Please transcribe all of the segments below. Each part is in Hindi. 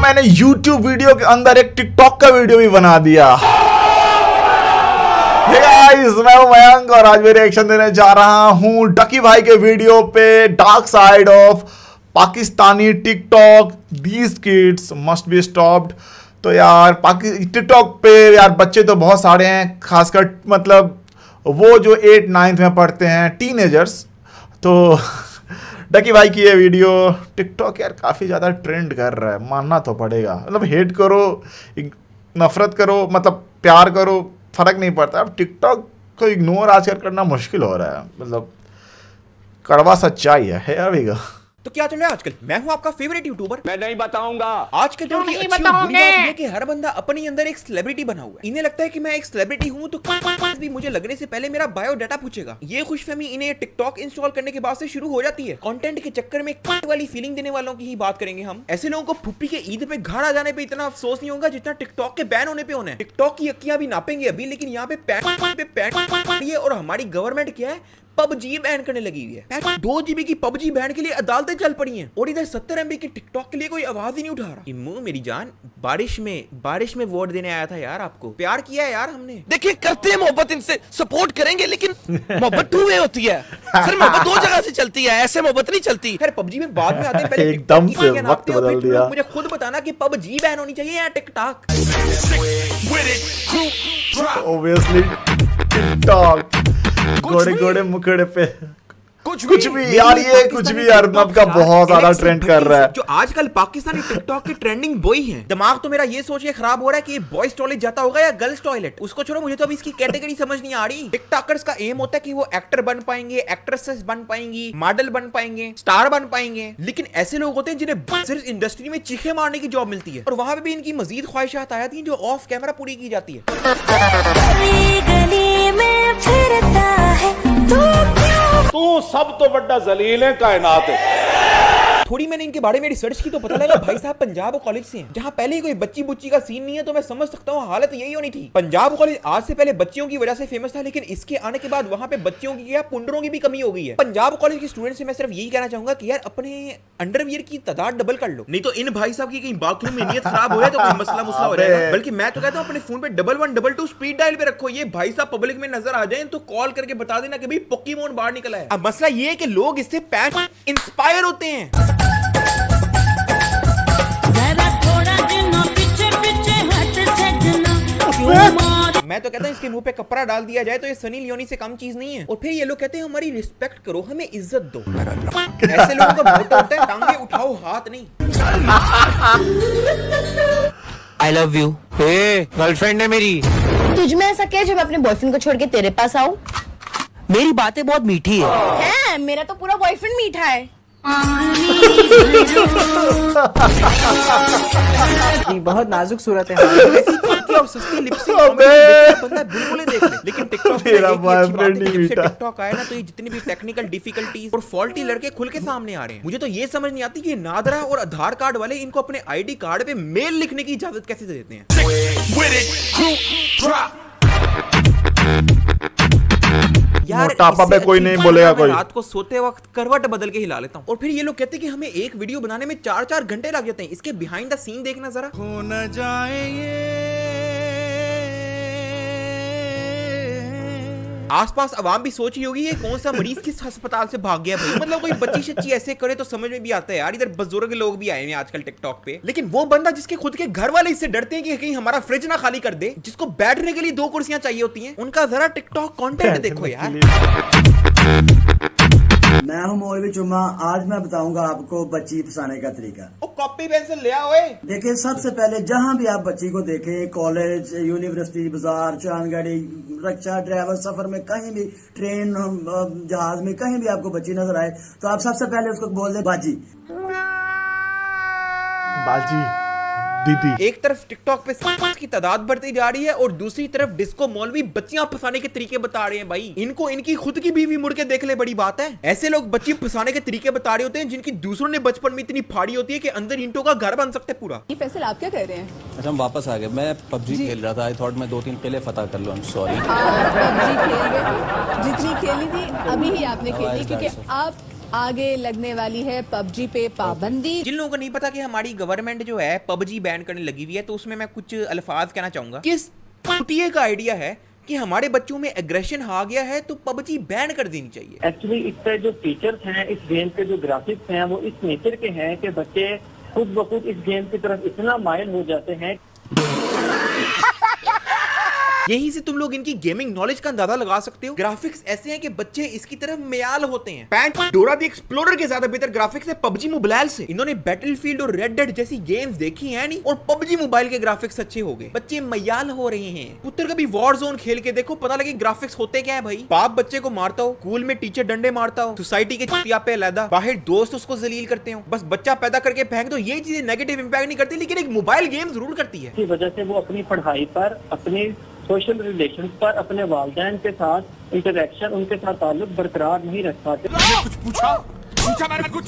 मैंने YouTube वीडियो के अंदर एक TikTok का वीडियो भी बना दिया। हे गाइस, मैं हूं मयंक और आज मैं रिएक्शन देने जा रहा हूं डकी भाई के वीडियो पे, dark side of Pakistani TikTok, these kids must be stopped. तो यार टिकटॉक पे यार बच्चे तो बहुत सारे हैं, खासकर मतलब वो जो 8-9th में पढ़ते हैं, टीनेजर्स। तो डकी भाई की ये वीडियो, टिकटॉक यार काफ़ी ज़्यादा ट्रेंड कर रहा है, मानना तो पड़ेगा। मतलब हेट करो, नफरत करो, मतलब प्यार करो, फ़र्क नहीं पड़ता। अब टिकटॉक को इग्नोर आजकल करना मुश्किल हो रहा है, मतलब कड़वा सच्चाई है अभी का। तो क्या चल रहा है आजकल? मैं हूं आपका फेवरेट यूट्यूबर, मैं नहीं बताऊंगा। आज के दौर की अच्छी और बुरी बात है कि हर बंदा अपने अंदर एक सेलिब्रिटी बना हुआ है। इन्हें लगता है कि मैं एक सेलिब्रिटी हूं तो भी मुझे लगने से पहले मेरा बायोडाटा पूछेगा। ये खुशफहमी इन्हें टिकटॉक इंस्टॉल करने के बाद से शुरू हो जाती है। कंटेंट के चक्कर में वाली फीलिंग देने वालों की ही बात करेंगे हम। ऐसे लोगों को फुप्पी के ईद पे घर आ जाने पे इतना अफसोस नहीं होगा जितना टिकटॉक के बैन होने पे होना है। टिकटॉक की अक्कियां भी नापेंगे अभी, लेकिन यहाँ पे पैन और हमारी गवर्नमेंट क्या है, पबजी बैन करने लगी हुई है। 2 GB की पबजी बैन के लिए अदालतें चल पड़ी हैं और इधर 70 MB की टिकटॉक के लिए कोई आवाज ही नहीं उठा रहा। इम्मू मेरी जान, बारिश में वोट देने आया था यार, आपको प्यार किया है यार हमने। देखिए करते हैं मोहब्बत, इनसे सपोर्ट करेंगे, लेकिन मोहब्बत 2 वे होती है सर। मोहब्बत 2 जगह से चलती है, ऐसे मोहब्बत नहीं चलती। खैर पबजी में बाद में आते हैं, पहले एकदम से वक्त बदल दिया। मुझे खुद बताना कि पबजी बैन होनी चाहिए या टिकटॉक। ऑब्वियसली टिकटॉक, घोड़े मुखड़े पे कुछ भी यार, ये कुछ भी यार नब का बहुत ज्यादा ट्रेंड कर रहा है। जो आजकल पाकिस्तानी टिकटॉक के ट्रेंडिंग बॉय हैं। दिमाग तो मेरा ये सोच के खराब हो रहा है कि बॉयज टॉयलेट जाता होगा या गर्ल्स टॉयलेट। उसको छोड़ो, मुझे तो अभी इसकी कैटेगरी समझ नहीं आ रही। टिकटॉकर्स का एम होता है कि वो एक्टर बन पाएंगे, एक्ट्रेसेस बन पाएंगी, मॉडल बन पाएंगे, स्टार बन पाएंगे। लेकिन ऐसे लोग होते हैं जिन्हें सिर्फ इंडस्ट्री में चीखे मारने की जॉब मिलती है और वहां पे भी इनकी मजीद ख्वाहिशात आ जाती हैं जो ऑफ कैमरा पूरी की जाती है। तू सब तो बड़ा जलील है कायनात है। थोड़ी मैंने इनके बारे में रिसर्च की तो पता लगा भाई साहब पंजाब कॉलेज से हैं, जहां पहले ही कोई बच्ची बुच्ची का सीन नहीं है। तो मैं समझ सकता हूँ हालत यही होनी थी। पंजाब कॉलेज आज से पहले बच्चियों की वजह से फेमस था, लेकिन इसके आने के बाद वहां पे बच्चियों की या पुंडरों की भी कमी हो गई है। पंजाब कॉलेज के स्टूडेंट से मैं सिर्फ यही कहना चाहूंगा कि यार अपने अंडरवियर की तादाद डबल कर लो, नहीं तो इन भाई साहब की कहीं बाथरूम में नीयत खराब हो जाए तो कोई मसला हो जाएगा। बल्कि मैं तो कहता हूँ अपने फोन पे 1122 स्पीड डायल पे रखो। ये भाई साहब पब्लिक में नजर आ जाए तो कॉल करके बता देना कि भाई पोकेमोन बाहर निकला है। अब मसला ये है कि लोग इससे इंस्पायर होते हैं। मैं तो कहता हूं इसके मुंह पे कपड़ा डाल दिया जाए तो ये सनी लियोनी से कम चीज नहीं है। और फिर ये लोग कहते हैं हमारी रिस्पेक्ट करो, हमें इज्जत दो। ऐसे लोगों का मोटो होता है टांगे उठाओ हाथ नहीं। I love you। गर्लफ्रेंड है मेरी। तुझ में ऐसा क्या जब मैं अपने बॉयफ्रेंड को छोड़ के तेरे पास आऊं? मेरी बातें बहुत मीठी है। मेरा तो पूरा बॉयफ्रेंड मीठा है। बहुत नाजुक सूरत है। और सस्ती लिपसिंग बंदा बुलबुलें देख ले, लेकिन टिकटॉक टिकटॉक आया ना तो ये जितनी भी टेक्निकल डिफिकल्टीज और फॉल्टी लड़के खुल के सामने आ रहे हैं। मुझे तो ये समझ नहीं आती कि नादरा और आधार कार्ड वाले इनको अपने ID कार्ड पे मेल लिखने की इजाजत कैसे देते हैं। यार मोटापा पे कोई नहीं बोलेगा कोई। रात को सोते वक्त करवट बदल के हिला लेता हूँ। और फिर ये लोग कहते हैं कि हमें एक वीडियो बनाने में 4-4 घंटे लग जाते हैं। इसके बिहाइंड द सीन देखना जरा। हो न जाए आसपास अवाम भी सोच रही होगी ये कौन सा मरीज किस अस्पताल से भाग गया भाई। मतलब कोई बच्ची शच्ची ऐसे करे तो समझ में भी आता है यार। इधर बुजुर्ग लोग भी आए हैं आजकल टिकटॉक पे, लेकिन वो बंदा जिसके खुद के घर वाले इससे डरते हैं कि कहीं हमारा फ्रिज ना खाली कर दे, जिसको बैठने के लिए 2 कुर्सियां चाहिए होती हैं, उनका जरा टिकटॉक कंटेंट देखो यार। मैं हूं मौलवी जुम्मा। आज मैं बताऊंगा आपको बच्ची फंसाने का तरीका। कॉपी पेंसिल ले आओ। देखिए सबसे पहले जहां भी आप बच्ची को देखें, कॉलेज, यूनिवर्सिटी, बाजार, चांदगाड़ी, रिक्शा ड्राइवर, सफर में कहीं भी, ट्रेन, जहाज में कहीं भी आपको बच्ची नजर आए तो आप सबसे पहले उसको बोल दे बाजी। दीदी। एक तरफ टिकटॉक पे की तादाद बढ़ती जा रही है और दूसरी तरफ डिस्को मौलवी बच्चियां फंसाने के तरीके बता रहे हैं। भाई इनको इनकी खुद की बीवी मुड़ के देख ले, बड़ी बात है। ऐसे लोग बच्ची फंसाने के तरीके बता रहे होते हैं जिनकी दूसरों ने बचपन में इतनी फाड़ी होती है कि अंदर ईंटों का घर बन सकते पूरा। ये फैसल आप क्या कह रहे हैं? अच्छा हम वापस आ गए। मैं पबजी खेल रहा था। आई थॉट मैं 2-3 किले फतह कर लूं। सॉरी। आप पबजी खेल रहे थे, जितनी खेली थी अभी ही आपने खेली, क्योंकि आगे लगने वाली है पबजी पे पाबंदी। जिन लोगों को नहीं पता कि हमारी गवर्नमेंट जो है पबजी बैन करने लगी हुई है, तो उसमें मैं कुछ अल्फाज कहना चाहूंगा। किस पुतिये का आइडिया है कि हमारे बच्चों में एग्रेशन आ गया है तो पबजी बैन कर देनी चाहिए। एक्चुअली इससे जो फीचर्स हैं, इस गेम के जो ग्राफिक्स हैं, वो इस नेचर के हैं कि बच्चे खुद ब खुद इस गेम की तरफ इतना माइल हो जाते हैं। यहीं से तुम लोग इनकी गेमिंग नॉलेज का अंदाजा लगा सकते हो। ग्राफिक्स ऐसे हैं कि बच्चे इसकी तरफ मैयाल होते हैं। पैंट डोरा द एक्सप्लोरर के ज्यादा बेहतर ग्राफिक्स है पबजी मोबाइल से। इन्होंने बैटलफील्ड और रेड डेड जैसी गेम्स देखी हैं नहीं, और पबजी मोबाइल के ग्राफिक्स अच्छे हो गए, बच्चे मैयाल हो रहे हैं। पुत्र कभी वॉर जोन खेल के देखो, पता लगे ग्राफिक्स होते क्या है भाई। बाप बच्चे को मारता हो, स्कूल में टीचर डंडे मारता हो, सोसाइटी के चितिया पे अलहदा, बाहर दोस्त उसको जलील करते हो, बस बच्चा पैदा करके फेंक दो। ये चीजें नेगेटिव इंपैक्ट नहीं करती, लेकिन एक मोबाइल गेम जरूर करती है। इसी वजह से वो अपनी पढ़ाई पर, अपने सोशल रिलेशन पर, अपने वालिदैन के साथ इंटरेक्शन, उनके साथ ताल्लुक बरकरार नहीं रख पाते। कुछ पूछा मैंने कुछ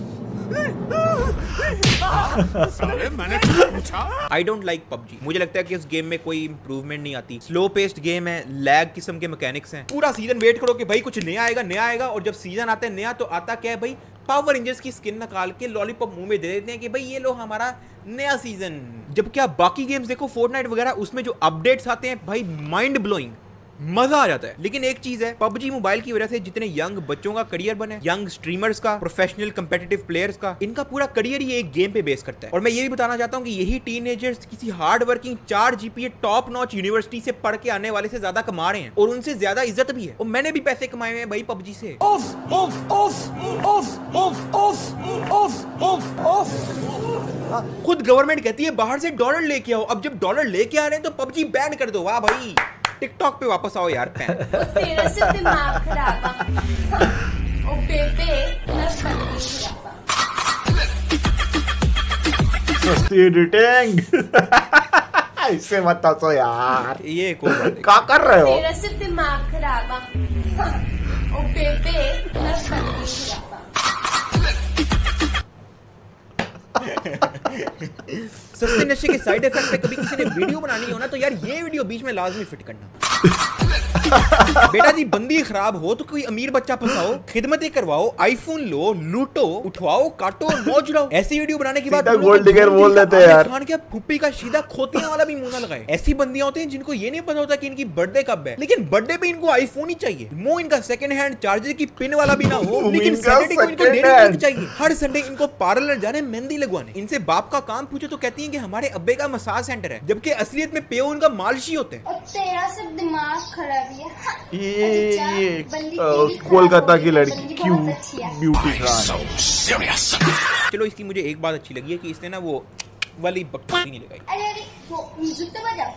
मैंने पूछा। I don't like PUBG. मुझे लगता है कि इस गेम में कोई इंप्रूवमेंट नहीं आती। स्लो पेस्ड गेम है, लैग किस्म के मैकेनिक्स हैं। पूरा सीजन वेट करो कि भाई कुछ नया आएगा, और जब सीजन आता है नया तो आता क्या है भाई, पावर रेंजर्स की स्किन निकाल के लॉलीपॉप मुंह में दे देते हैं कि भाई ये लो हमारा नया सीजन। जबकि आप बाकी गेम्स देखो, फोर्टनाइट वगैरह, उसमें जो अपडेट्स आते हैं भाई माइंड ब्लोइंग, मजा आ जाता है। लेकिन एक चीज है, पबजी मोबाइल की वजह से जितने यंग बच्चों का करियर बने, यंग स्ट्रीमर्स का, प्रोफेशनल कंपेटिटिव प्लेयर्स का, इनका पूरा करियर ही एक गेम पे बेस करता है। और मैं ये भी बताना चाहता हूँ कि यही टीनेजर्स किसी hard working 4 GPA top notch university से पढ़ के आने वाले से ज्यादा कमा रहे हैं, और उनसे ज्यादा इज्जत भी है। और मैंने भी पैसे कमाए हुए हैं भाई पबजी से। खुद गवर्नमेंट कहती है बाहर से डॉलर लेके आओ। अब जब डॉलर लेके आ रहे हैं तो पबजी बैन कर दो। वाह भाई, टिकटॉक पे वापस आओ यार। तेरा से दिमाग खराब ओ बेबे सस्ती एडिटिंग ऐसे मत हंसो यार, ये क्या कर रहे हो? तेरा से दिमाग खराब ओ बेबे सस्ते नशे के साइड इफेक्ट पे कभी किसी ने वीडियो बनानी हो ना, तो यार ये वीडियो बीच में लाजमी फिट करना। बेटा जी बंदी खराब हो तो कोई अमीर बच्चा फंसाओ, खिदमतें करवाओ, आईफोन लो, लूटो, उठवाओ, काटो और मौज उड़ाओ। ऐसी वीडियो बनाने के बाद गोल्ड डिगर बोल देते हैं यार। खान के फुप्पी का सीधा खोतियां वाला भी मुंह ना लगाए। ऐसी बंदियां होती हैं जिनको ये नहीं पता होता कि इनकी बर्थडे कब है, लेकिन बर्थडे पे इनको आईफोन ही चाहिए। मुंह इनका सेकंड हैंड चार्जर की पिन वाला भी ना हो, लेकिन सैटरडे को इनको डेली चाहिए। हर संडे इनको पार्लर जाने, मेहंदी लगवाने। इनसे बाप का काम पूछो तो कहती हैं कि हमारे अब्बे का मसाज सेंटर है, जबकि असलियत में पेओ उनका मालिशी होते हैं। तेरा से दिमाग खराब है। ये कोलकाता की लड़की क्यों ब्यूटी क्रान। चलो इसकी मुझे एक बात अच्छी लगी है कि इसने ना वो वाली बकवास नहीं लगाई। अरे वो म्यूजिक तो बजा।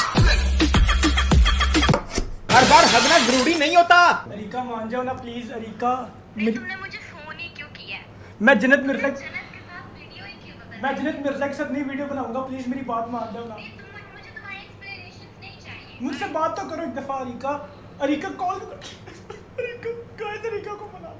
हर बार हगना जरूरी नहीं होता। अरीका मान जाओ ना प्लीज। अरीका तुमने मुझे फोन ही क्यों किया? मैं जन्नत मिर्जा के साथ नहीं वीडियो बनाऊंगा, प्लीज मेरी बात मान जाओ ना। मुझे तुम्हारी एक्सप्लेनेशंस नहीं चाहिए। मुझसे बात तो करो एक दफा। अरीका कॉल अरीका को बना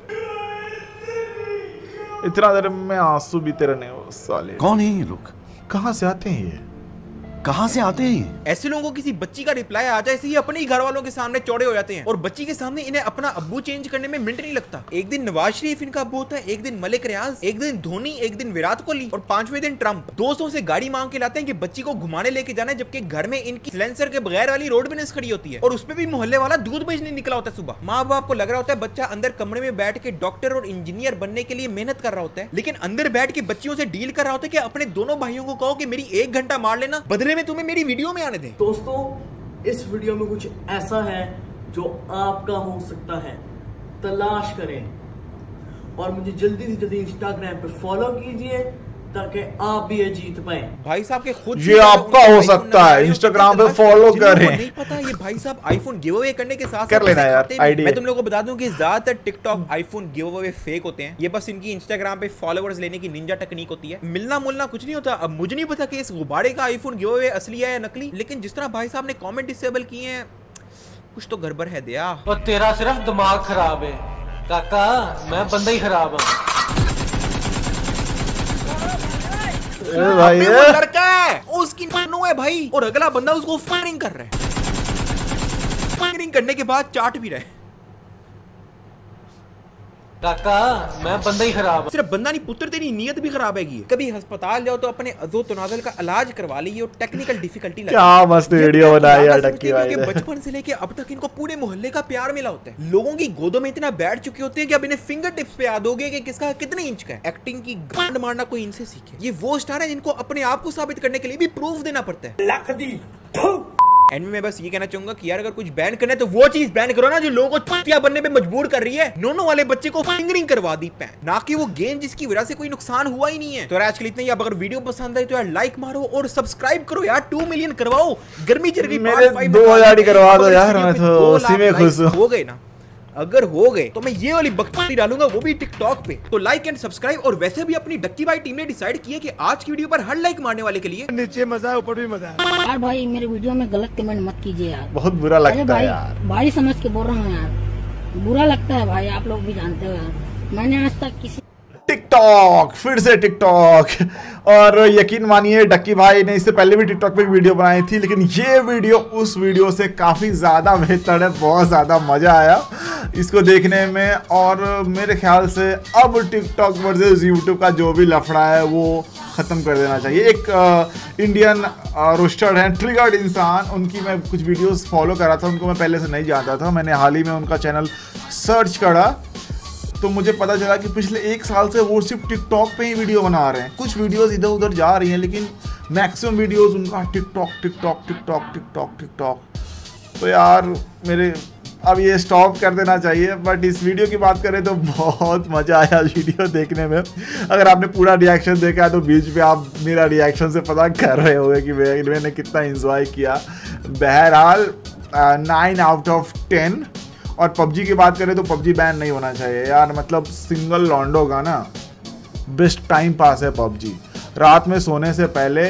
दो। इतना देर में आंसू भी तेरे नहीं हो साले। कौन है ये लोग? कहाँ से आते हैं ये? कहाँ से आते हैं? ऐसे लोगों को किसी बच्ची का रिप्लाई आ जाए, ऐसे ही अपने ही घर वालों के सामने चौड़े हो जाते हैं, और बच्ची के सामने इन्हें अपना अब्बू चेंज करने में मिनट नहीं लगता। एक दिन नवाज शरीफ इनका अब्बू होता है, एक दिन मलिक रियाज, एक दिन धोनी, एक दिन विराट कोहली, और 5वें दिन ट्रंप। दोस्तों से गाड़ी मांग के लाते हैं कि बच्ची को घुमाने लेके जाना है, जबकि घर में इनकी सिलेंसर के बगैर वाली रोड बिजनेस खड़ी होती है, और उसपे भी मोहल्ले वाला दूध बेचने निकला होता है सुबह। माँ बाप को लग रहा होता है बच्चा अंदर कमरे में बैठ के डॉक्टर और इंजीनियर बनने के लिए मेहनत कर रहा होता है, लेकिन अंदर बैठ के बच्चियों से डील कर रहा होता है कि अपने दोनों भाइयों को कहो कि मेरी 1 घंटा मार लेना, बदले में तुम्हें मेरी वीडियो में आने दें। दोस्तों इस वीडियो में कुछ ऐसा है जो आपका हो सकता है, तलाश करें और मुझे जल्दी से जल्दी इंस्टाग्राम पे फॉलो कीजिए ताकि आप भी ये जीत पाए। भाई साहब के खुद ये आपका हो सकता है, इंस्टाग्राम पे फॉलो करें। नहीं पता ये भाई साहब आईफोन गिव अवे करने के साथ कर लेना यार आईडी। मैं तुम लोगों को बता दूं कि ज्यादातर TikTok iPhone give away fake होते हैं। ये बस इनकी इंस्टाग्राम पे फॉलोअर्स लेने की निंजा टेक्निक होती है। मिलना मुलना कुछ नहीं होता। अब मुझे नहीं पता कि इस गुब्बारे का आईफोन गिव अवे असली है या नकली, लेकिन जिस तरह भाई साहब ने कॉमेंट डिसेबल किए हैं, कुछ तो गड़बड़ है दया। और तेरा सिर्फ दिमाग खराब है काका, मैं बंदा ही खराब हूँ। भाई वो लड़का है, उसकी नानो है भाई, और अगला बंदा उसको फायरिंग कर रहा है। फायरिंग करने के बाद चाट भी रहे। काका मैं बंदा ही खराब। सिर्फ बंदा नहीं पुत्र, तेरी नीयत भी खराब है। कभी अस्पताल जाओ तो अपने अज़ो तनाज़ुल का इलाज करवा लीजिए और टेक्निकल डिफिकल्टी क्या मस्त वीडियो बनाई यार टक्की भाई ने। बचपन से लेके अब तक इनको पूरे मोहल्ले का प्यार मिला होता है। लोगों की गोदों में इतना बैठ चुके होते हैं कि अब इन्हें फिंगर टिप्स पे याद हो गए कि किसका कितने इंच का है। एक्टिंग की गांड मारना कोई इनसे सीखे। ये वो स्टार है जिनको अपने आप को साबित करने के लिए भी प्रूफ देना पड़ता है। एंड में मैं बस ये कहना चाहूंगा कि यार अगर कुछ बैन करना है तो वो चीज बैन करो ना जो लोगों को चूतिया बनने पे मजबूर कर रही है। नोनो वाले बच्चे को फिंगरिंग करवा दी पैन, ना कि वो गेम जिसकी वजह से कोई नुकसान हुआ ही नहीं है। तो आज के लिए इतना ही। अब अगर वीडियो पसंद आई तो यार लाइक मारो और सब्सक्राइब करो यार। 2 मिलियन करवाओ। गर्मी चल रही, 2000 ही करवा दो यार, मैं तो उसी में खुश हूं। हो गए ना? अगर हो गए तो मैं ये वाली बकवासी डालूंगा, वो भी टिकटॉक पे। तो लाइक एंड सब्सक्राइब। और वैसे भी अपनी डक्की भाई टीम ने डिसाइड किया कि आज की वीडियो पर हर लाइक मारने वाले के लिए नीचे मजा है, ऊपर भी मजा है। यार भाई मेरे वीडियो में गलत कमेंट मत कीजिए यार, बहुत बुरा लगता है यार। भाई समझ के बोल रहा हूँ यार, बुरा लगता है भाई, आप लोग भी जानते हो यार। मैंने आज तक किसी टिकटॉक, फिर से टिकटॉक। और यकीन मानिए डक्की भाई ने इससे पहले भी टिकटॉक पे वीडियो बनाई थी, लेकिन ये वीडियो उस वीडियो से काफ़ी ज़्यादा बेहतर है। बहुत ज़्यादा मज़ा आया इसको देखने में। और मेरे ख्याल से अब टिकटॉक वर्सेस यूट्यूब का जो भी लफड़ा है वो ख़त्म कर देना चाहिए। एक इंडियन रोस्टर हैं ट्रिगर्ड इंसान, उनकी मैं कुछ वीडियोस फॉलो कर रहा था। उनको मैं पहले से नहीं जानता था, मैंने हाल ही में उनका चैनल सर्च करा तो मुझे पता चला कि पिछले 1 साल से वो सिर्फ टिकटॉक पे ही वीडियो बना रहे हैं। कुछ वीडियोस इधर उधर जा रही हैं, लेकिन मैक्सिमम वीडियोस उनका TikTok TikTok TikTok TikTok TikTok. तो यार मेरे अब ये स्टॉप कर देना चाहिए। बट इस वीडियो की बात करें तो बहुत मज़ा आया वीडियो देखने में। अगर आपने पूरा रिएक्शन देखा है तो बीच में आप मेरा रिएक्शन से पता कर रहे होंगे कि मैंने कितना इंजॉय किया। बहरहाल 9 आउट ऑफ 10। और पबजी की बात करें तो पबजी बैन नहीं होना चाहिए यार। मतलब सिंगल लॉन्डो का ना बेस्ट टाइम पास है पबजी। रात में सोने से पहले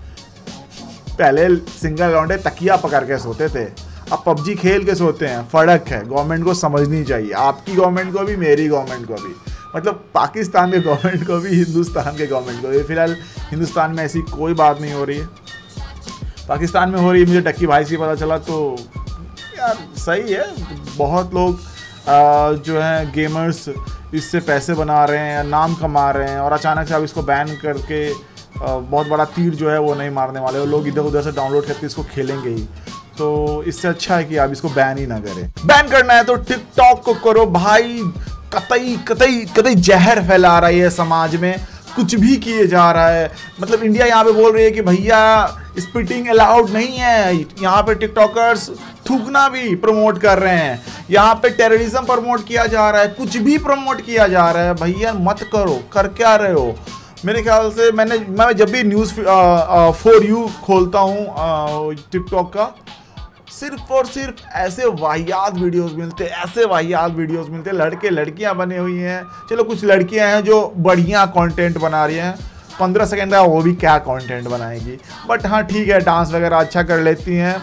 सिंगल लॉन्डे तकिया पकड़ के सोते थे, अब पबजी खेल के सोते हैं। फ़र्क है, गवर्नमेंट को समझनी चाहिए, आपकी गवर्नमेंट को भी, मेरी गवर्नमेंट को भी। मतलब पाकिस्तान के गवर्नमेंट को भी, हिंदुस्तान के गवर्नमेंट को भी। फिलहाल हिंदुस्तान में ऐसी कोई बात नहीं हो रही है, पाकिस्तान में हो रही है। मुझे टक्की भाई से पता चला तो यार सही है। बहुत लोग जो हैं गेमर्स इससे पैसे बना रहे हैं, नाम कमा रहे हैं, और अचानक से अब इसको बैन करके बहुत बड़ा तीर जो है वो नहीं मारने वाले। वो लोग इधर उधर से डाउनलोड करके इसको खेलेंगे ही। तो इससे अच्छा है कि आप इसको बैन ही ना करें। बैन करना है तो टिकटॉक को करो भाई। कतई कतई कतई जहर फैला रही है समाज में, कुछ भी किए जा रहा है। मतलब इंडिया यहाँ पे बोल रही है कि भैया स्पिटिंग अलाउड नहीं है। यहाँ पे टिकटॉकर्स थूकना भी प्रमोट कर रहे हैं, यहाँ पे टेररिज्म प्रमोट किया जा रहा है, कुछ भी प्रमोट किया जा रहा है। भैया मत करो, कर क्या रहे हो? मेरे ख्याल से मैं जब भी न्यूज़ फॉर यू खोलता हूँ टिकटॉक का, सिर्फ और सिर्फ ऐसे वाहियात वीडियोस मिलते, ऐसे वाहियात वीडियोस मिलते। लड़के लड़कियां बने हुई हैं, चलो कुछ लड़कियां हैं जो बढ़िया कंटेंट बना रही हैं, 15 सेकंड का वो भी क्या कंटेंट बनाएगी। बट हाँ ठीक है, डांस वगैरह अच्छा कर लेती हैं,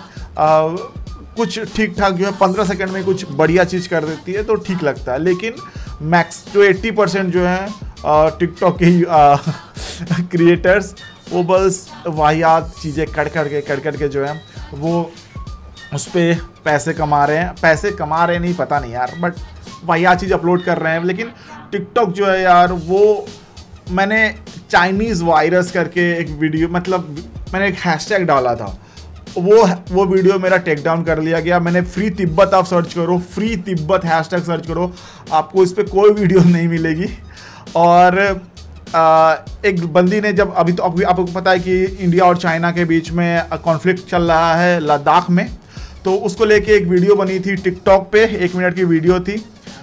कुछ ठीक ठाक जो है 15 सेकंड में कुछ बढ़िया चीज़ कर देती है तो ठीक लगता है। लेकिन मैक्स जो 80% जो है टिकटॉक के क्रिएटर्स वो बस वाहियात चीज़ें कर के जो है वो उस पर पैसे कमा रहे हैं। पैसे कमा रहे नहीं पता नहीं यार, बट वाहियात चीज़ अपलोड कर रहे हैं। लेकिन टिकटॉक जो है यार, वो मैंने चाइनीज़ वायरस करके एक वीडियो, मतलब मैंने एक हैशटैग डाला था, वो वीडियो मेरा टेक डाउन कर लिया गया। मैंने फ्री तिब्बत, आप सर्च करो, फ्री तिब्बत हैशटैग सर्च करो, आपको इस पर कोई वीडियो नहीं मिलेगी। और एक बंदी ने जब अभी तो आपको पता है कि इंडिया और चाइना के बीच में कॉन्फ्लिक्ट चल रहा है लद्दाख में, तो उसको लेके एक वीडियो बनी थी टिकटॉक पे, 1 मिनट की वीडियो थी।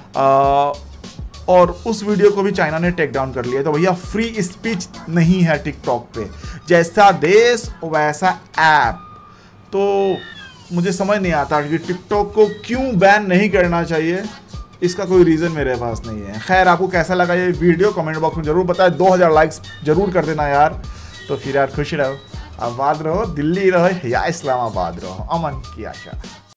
और उस वीडियो को भी चाइना ने टेक डाउन कर लिया। तो भैया फ्री स्पीच नहीं है टिकटॉक पे, जैसा देश वैसा ऐप। तो मुझे समझ नहीं आता कि टिकटॉक को क्यों बैन नहीं करना चाहिए, इसका कोई रीज़न मेरे पास नहीं है। खैर, आपको कैसा लगा ये वीडियो कमेंट बॉक्स में ज़रूर बताएं। 2000 लाइक्स ज़रूर कर देना यार। तो फिर यार खुश रहो, आबाद रहो, दिल्ली रहो या इस्लामाबाद रहो, अमन की आशा।